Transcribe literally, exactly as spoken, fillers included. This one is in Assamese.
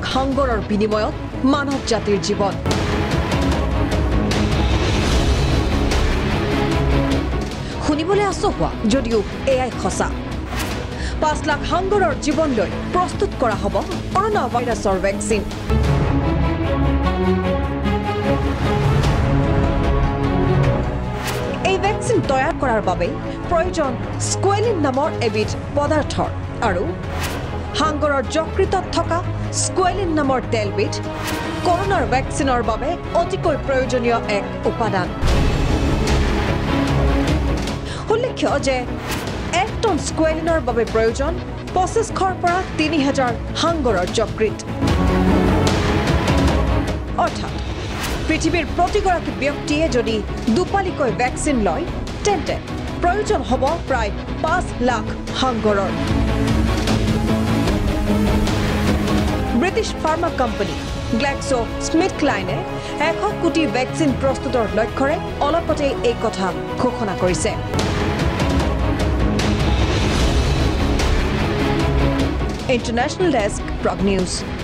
লাখ হাংগৰৰ বিনিময়ত মানৱ জাতিৰ জীৱন শুনিবলৈ আচহুৱা যদিও এয়াই খচা পাঁচ লাখ হাংগৰৰ জীৱন লৈ প্ৰস্তুত কৰা হ'ব কৰোনা ভাইৰাছৰ ভেকচিন এই ভেকচিন তৈয়াৰ কৰাৰ বাবে প্ৰয়োজন স্কুৱেলিন নামৰ এবিধ পদাৰ্থৰ আৰু হাংগৰৰ যকৃতত থকা স্কুৱেলিন নামৰ তেলবিধ কৰোনাৰ ভেকচিনৰ বাবে অতিকৈ প্ৰয়োজনীয় এক উপাদান উল্লেখ্য যে এক টন স্কুৱেলিনৰ বাবে প্ৰয়োজন পঁচিছশৰ পৰা তিনি হাজাৰ হাংগৰৰ যকৃত অৰ্থাৎ পৃথিৱীৰ প্ৰতিগৰাকী ব্যক্তিয়ে যদি দুপালিকৈ ভেকচিন লয় তেন্তে প্ৰয়োজন হ'ব প্ৰায় পাঁচ লাখ হাংগৰৰ British pharma company Glaxo Smith ক্লাইনে এশ কোটি ভেকচিন প্ৰস্তুতৰ লক্ষ্যৰে অলপতে এই কথা ঘোষণা কৰিছে International Desk, Prag News.